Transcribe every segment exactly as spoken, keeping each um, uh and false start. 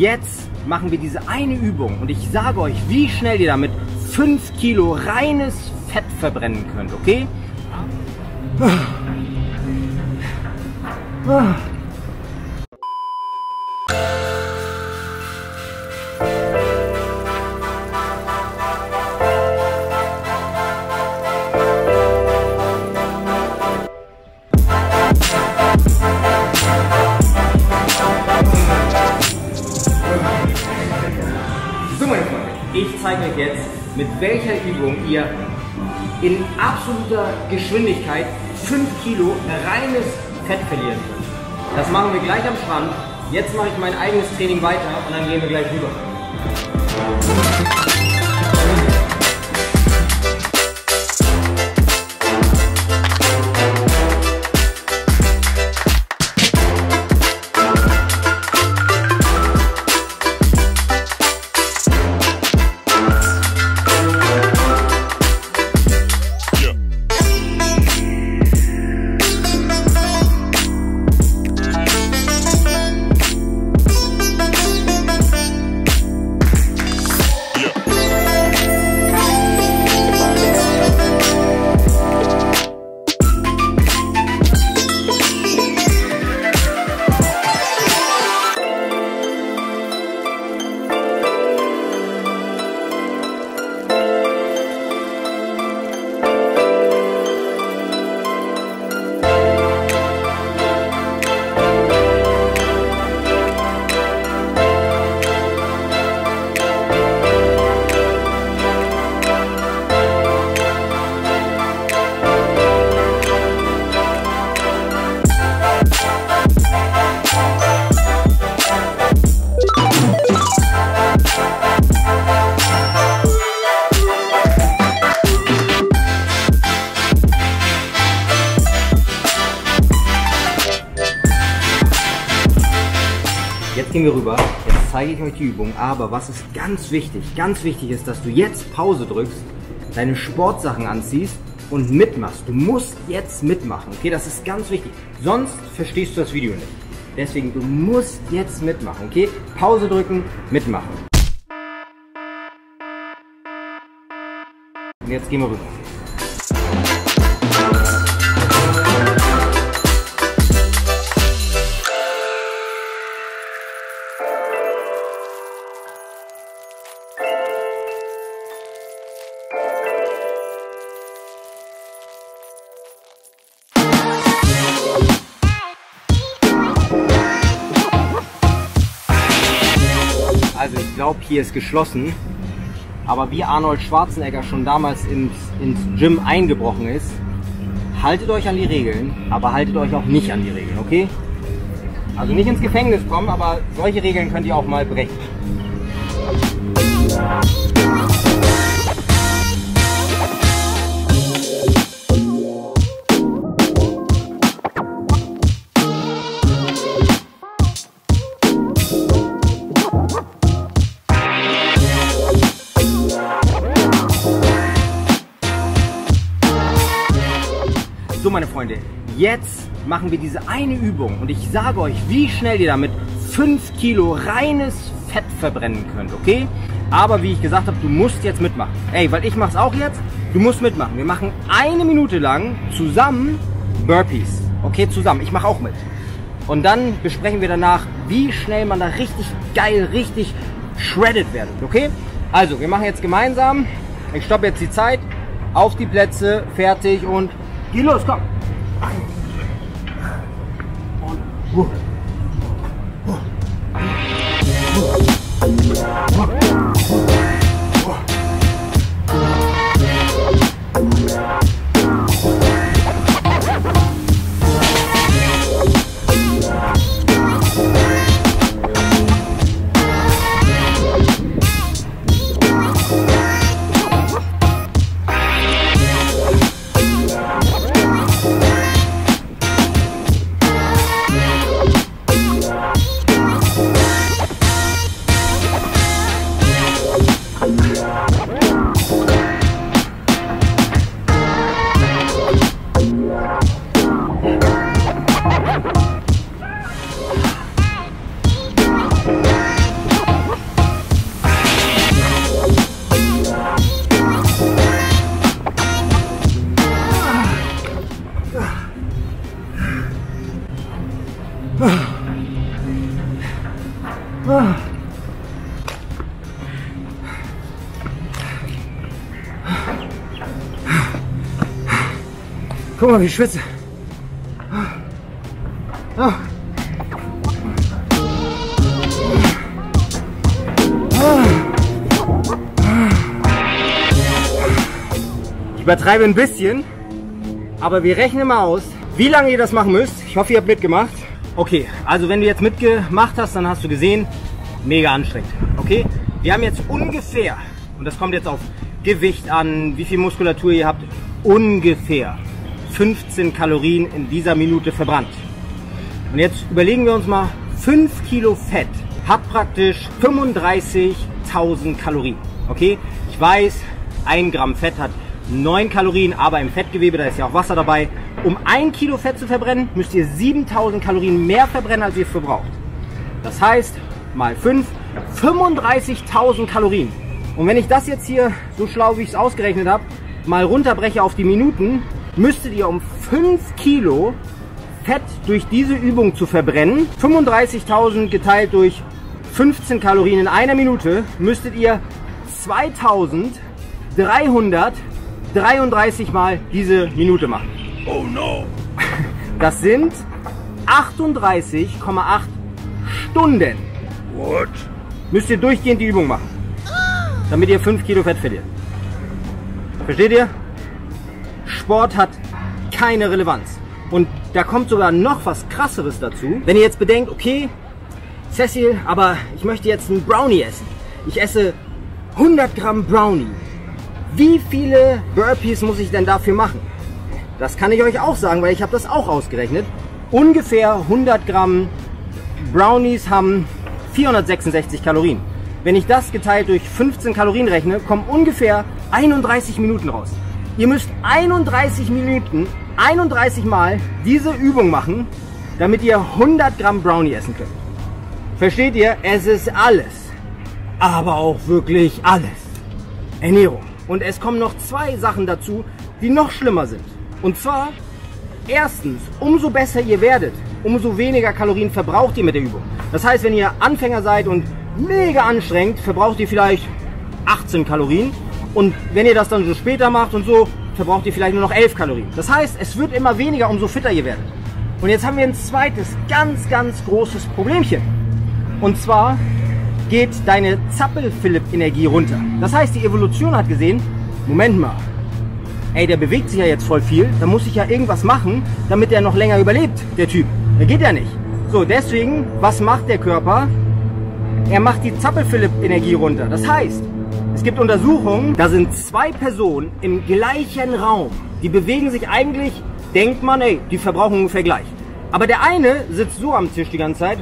Jetzt machen wir diese eine Übung und ich sage euch, wie schnell ihr damit fünf Kilo reines Fett verbrennen könnt, okay? So meine Freunde, ich zeige euch jetzt, mit welcher Übung ihr in absoluter Geschwindigkeit fünf Kilo reines Fett verlieren könnt. Das machen wir gleich am Strand. Jetzt mache ich mein eigenes Training weiter und dann gehen wir gleich rüber. Jetzt gehen wir rüber, jetzt zeige ich euch die Übung, aber was ist ganz wichtig, ganz wichtig ist, dass du jetzt Pause drückst, deine Sportsachen anziehst und mitmachst. Du musst jetzt mitmachen, okay, das ist ganz wichtig, sonst verstehst du das Video nicht. Deswegen, du musst jetzt mitmachen, okay, Pause drücken, mitmachen. Und jetzt gehen wir rüber. Also ich glaube, hier ist geschlossen, aber wie Arnold Schwarzenegger schon damals ins, ins Gym eingebrochen ist, haltet euch an die Regeln, aber haltet euch auch nicht an die Regeln, okay? Also nicht ins Gefängnis kommen, aber solche Regeln könnt ihr auch mal brechen. So meine Freunde, jetzt machen wir diese eine Übung und ich sage euch, wie schnell ihr damit fünf Kilo reines Fett verbrennen könnt, okay? Aber wie ich gesagt habe, du musst jetzt mitmachen. Ey, weil ich mache es auch jetzt, du musst mitmachen. Wir machen eine Minute lang zusammen Burpees, okay, zusammen. Ich mache auch mit. Und dann besprechen wir danach, wie schnell man da richtig geil, richtig shredded werdet, okay? Also, wir machen jetzt gemeinsam, ich stoppe jetzt die Zeit, auf die Plätze, fertig und geh los, komm! Und, uh, uh, uh, uh. Ah. Guck mal, wie ich schwitze. Ah. Ich übertreibe ein bisschen, aber wir rechnen mal aus, wie lange ihr das machen müsst. Ich hoffe, ihr habt mitgemacht. Okay, also wenn du jetzt mitgemacht hast, dann hast du gesehen, mega anstrengend. Okay, wir haben jetzt ungefähr, und das kommt jetzt auf Gewicht an, wie viel Muskulatur ihr habt, ungefähr fünfzehn Kalorien in dieser Minute verbrannt. Und jetzt überlegen wir uns mal, fünf Kilo Fett hat praktisch fünfunddreißigtausend Kalorien. Okay, ich weiß, ein Gramm Fett hat neun Kalorien, aber im Fettgewebe, da ist ja auch Wasser dabei. Um ein Kilo Fett zu verbrennen, müsst ihr siebentausend Kalorien mehr verbrennen, als ihr verbraucht. Das heißt, mal fünf, fünfunddreißigtausend Kalorien. Und wenn ich das jetzt hier, so schlau wie ich es ausgerechnet habe, mal runterbreche auf die Minuten, müsstet ihr um fünf Kilo Fett durch diese Übung zu verbrennen, fünfunddreißigtausend geteilt durch fünfzehn Kalorien in einer Minute, müsstet ihr zweitausenddreihundertdreiunddreißig Mal diese Minute machen. Oh no! Das sind achtunddreißig Komma acht Stunden. What? Müsst ihr durchgehend die Übung machen, damit ihr fünf Kilo Fett verliert. Versteht ihr? Sport hat keine Relevanz. Und da kommt sogar noch was Krasseres dazu. Wenn ihr jetzt bedenkt, okay, Cecil, aber ich möchte jetzt einen Brownie essen. Ich esse hundert Gramm Brownie. Wie viele Burpees muss ich denn dafür machen? Das kann ich euch auch sagen, weil ich habe das auch ausgerechnet. Ungefähr hundert Gramm Brownies haben vierhundertsechsundsechzig Kalorien. Wenn ich das geteilt durch fünfzehn Kalorien rechne, kommen ungefähr einunddreißig Minuten raus. Ihr müsst einunddreißig Minuten, einunddreißig Mal diese Übung machen, damit ihr hundert Gramm Brownie essen könnt. Versteht ihr? Es ist alles, aber auch wirklich alles Ernährung. Und es kommen noch zwei Sachen dazu, die noch schlimmer sind. Und zwar, erstens, umso besser ihr werdet, umso weniger Kalorien verbraucht ihr mit der Übung. Das heißt, wenn ihr Anfänger seid und mega anstrengend, verbraucht ihr vielleicht achtzehn Kalorien. Und wenn ihr das dann so später macht und so, verbraucht ihr vielleicht nur noch elf Kalorien. Das heißt, es wird immer weniger, umso fitter ihr werdet. Und jetzt haben wir ein zweites, ganz, ganz großes Problemchen. Und zwar geht deine Zappel-Philipp-Energie runter. Das heißt, die Evolution hat gesehen, Moment mal, ey, der bewegt sich ja jetzt voll viel, da muss ich ja irgendwas machen, damit er noch länger überlebt, der Typ. Der geht ja nicht. So, deswegen, was macht der Körper? Er macht die Zappel-Philipp-Energie runter. Das heißt, es gibt Untersuchungen, da sind zwei Personen im gleichen Raum. Die bewegen sich eigentlich, denkt man, ey, die verbrauchen ungefähr gleich. Aber der eine sitzt so am Tisch die ganze Zeit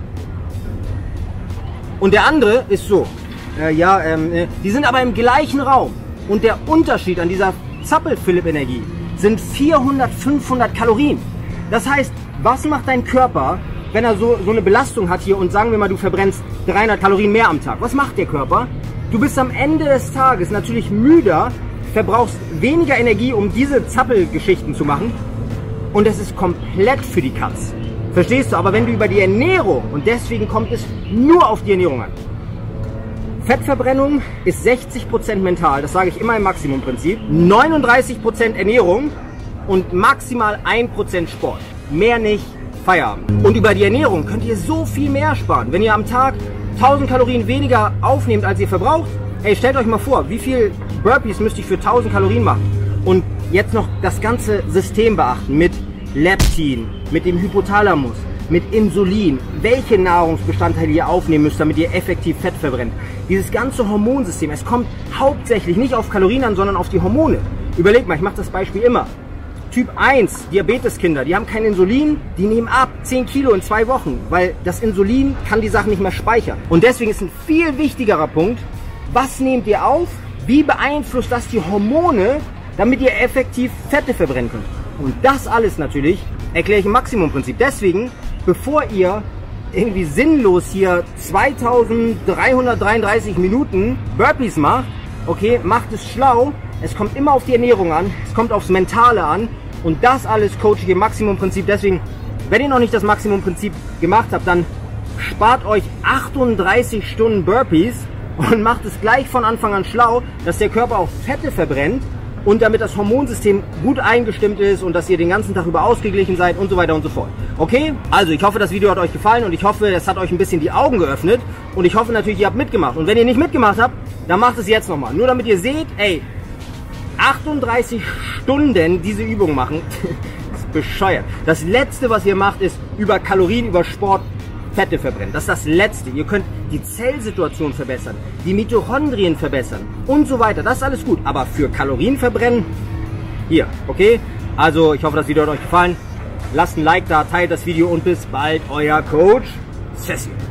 und der andere ist so. Äh, ja, ähm, äh, die sind aber im gleichen Raum. Und der Unterschied an dieser Zappel-Philipp-Energie sind vierhundert, fünfhundert Kalorien. Das heißt, was macht dein Körper, wenn er so, so eine Belastung hat hier und sagen wir mal, du verbrennst dreihundert Kalorien mehr am Tag? Was macht der Körper? Du bist am Ende des Tages natürlich müder, verbrauchst weniger Energie, um diese Zappelgeschichten zu machen und es ist komplett für die Katz. Verstehst du? Aber wenn du über die Ernährung, und deswegen kommt es nur auf die Ernährung an. Fettverbrennung ist sechzig Prozent mental, das sage ich immer im Maximumprinzip, neununddreißig Prozent Ernährung und maximal ein Prozent Sport. Mehr nicht, Feierabend. Und über die Ernährung könnt ihr so viel mehr sparen. Wenn ihr am Tag tausend Kalorien weniger aufnehmt, als ihr verbraucht, hey, stellt euch mal vor, wie viel Burpees müsst ihr für tausend Kalorien machen? Und jetzt noch das ganze System beachten mit Leptin, mit dem Hypothalamus, mit Insulin, welche Nahrungsbestandteile ihr aufnehmen müsst, damit ihr effektiv Fett verbrennt. Dieses ganze Hormonsystem, es kommt hauptsächlich nicht auf Kalorien an, sondern auf die Hormone. Überlegt mal, ich mache das Beispiel immer. Typ eins, Diabeteskinder, die haben kein Insulin, die nehmen ab zehn Kilo in zwei Wochen, weil das Insulin kann die Sachen nicht mehr speichern. Und deswegen ist ein viel wichtigerer Punkt, was nehmt ihr auf, wie beeinflusst das die Hormone, damit ihr effektiv Fette verbrennen könnt. Und das alles natürlich erkläre ich im Maximumprinzip. Deswegen, bevor ihr irgendwie sinnlos hier zweitausenddreihundertdreiunddreißig Minuten Burpees macht, okay, macht es schlau. Es kommt immer auf die Ernährung an, es kommt aufs Mentale an und das alles coache ich im Maximumprinzip. Deswegen, wenn ihr noch nicht das Maximumprinzip gemacht habt, dann spart euch achtunddreißig Stunden Burpees und macht es gleich von Anfang an schlau, dass der Körper auch Fette verbrennt und damit das Hormonsystem gut eingestimmt ist und dass ihr den ganzen Tag über ausgeglichen seid und so weiter und so fort. Okay? Also ich hoffe, das Video hat euch gefallen und ich hoffe, es hat euch ein bisschen die Augen geöffnet und ich hoffe natürlich, ihr habt mitgemacht. Und wenn ihr nicht mitgemacht habt, dann macht es jetzt nochmal. Nur damit ihr seht, ey, achtunddreißig Stunden diese Übung machen, das ist bescheuert. Das Letzte, was ihr macht, ist über Kalorien, über Sport Fette verbrennen. Das ist das Letzte. Ihr könnt die Zellsituation verbessern, die Mitochondrien verbessern und so weiter. Das ist alles gut. Aber für Kalorien verbrennen, hier, okay? Also ich hoffe, das Video hat euch gefallen. Lasst ein Like da, teilt das Video und bis bald, euer Coach Cecil.